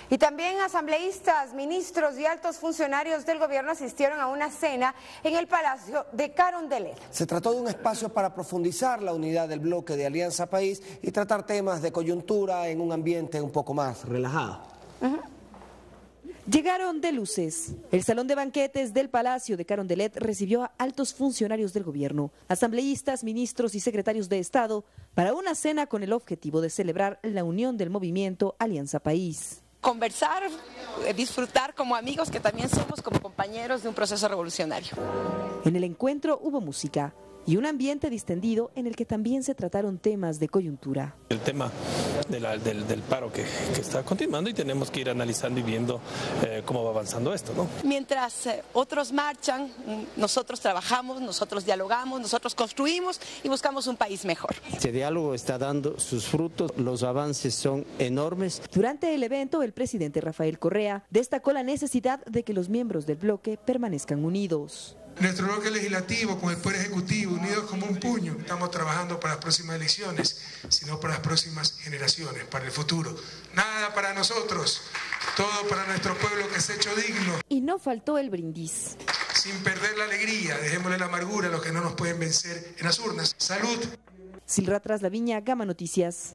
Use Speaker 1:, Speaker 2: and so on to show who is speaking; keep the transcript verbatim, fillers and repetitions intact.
Speaker 1: Y también asambleístas, ministros y altos funcionarios del gobierno asistieron a una cena en el Palacio de Carondelet.
Speaker 2: Se trató de un espacio para profundizar la unidad del bloque de Alianza País y tratar temas de coyuntura en un ambiente un poco más relajado.
Speaker 3: Uh-huh. Llegaron de luces. El salón de banquetes del Palacio de Carondelet recibió a altos funcionarios del gobierno, asambleístas, ministros y secretarios de Estado para una cena con el objetivo de celebrar la unión del movimiento Alianza País.
Speaker 4: Conversar, disfrutar como amigos que también somos, como compañeros de un proceso revolucionario.
Speaker 3: En el encuentro hubo música y un ambiente distendido en el que también se trataron temas de coyuntura.
Speaker 5: El tema de la, del, del paro que, que está continuando y tenemos que ir analizando y viendo eh, cómo va avanzando esto, ¿no?
Speaker 4: Mientras eh, otros marchan, nosotros trabajamos, nosotros dialogamos, nosotros construimos y buscamos un país mejor.
Speaker 6: Este diálogo está dando sus frutos, los avances son enormes.
Speaker 3: Durante el evento, el presidente Rafael Correa destacó la necesidad de que los miembros del bloque permanezcan unidos.
Speaker 7: Nuestro bloque legislativo con el Poder Ejecutivo, unidos como un puño, estamos trabajando para las próximas elecciones, sino para las próximas generaciones, para el futuro. Nada para nosotros, todo para nuestro pueblo que se ha hecho digno.
Speaker 3: Y no faltó el brindis.
Speaker 7: Sin perder la alegría, dejémosle la amargura a los que no nos pueden vencer en las urnas. ¡Salud!
Speaker 3: Silra Traslaviña, Gama Noticias.